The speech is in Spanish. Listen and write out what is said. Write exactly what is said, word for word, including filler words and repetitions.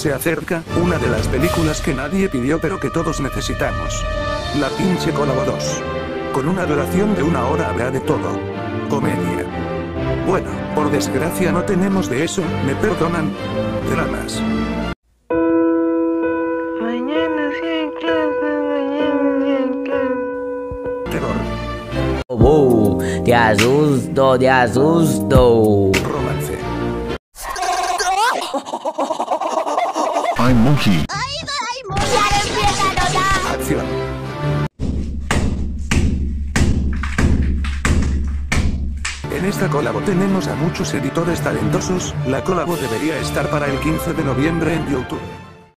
Se acerca, una de las películas que nadie pidió pero que todos necesitamos. La pinche Colabo dos. Con una duración de una hora habrá de todo. Comedia. Bueno, por desgracia no tenemos de eso, ¿me perdonan? Dramas. Mañana sí hay clase, mañana sí hay clase. Terror. Oh, te asusto, te asusto. Romance. I'm Monkey. Acción. En esta colabo tenemos a muchos editores talentosos, la colabo debería estar para el quince de noviembre en YouTube.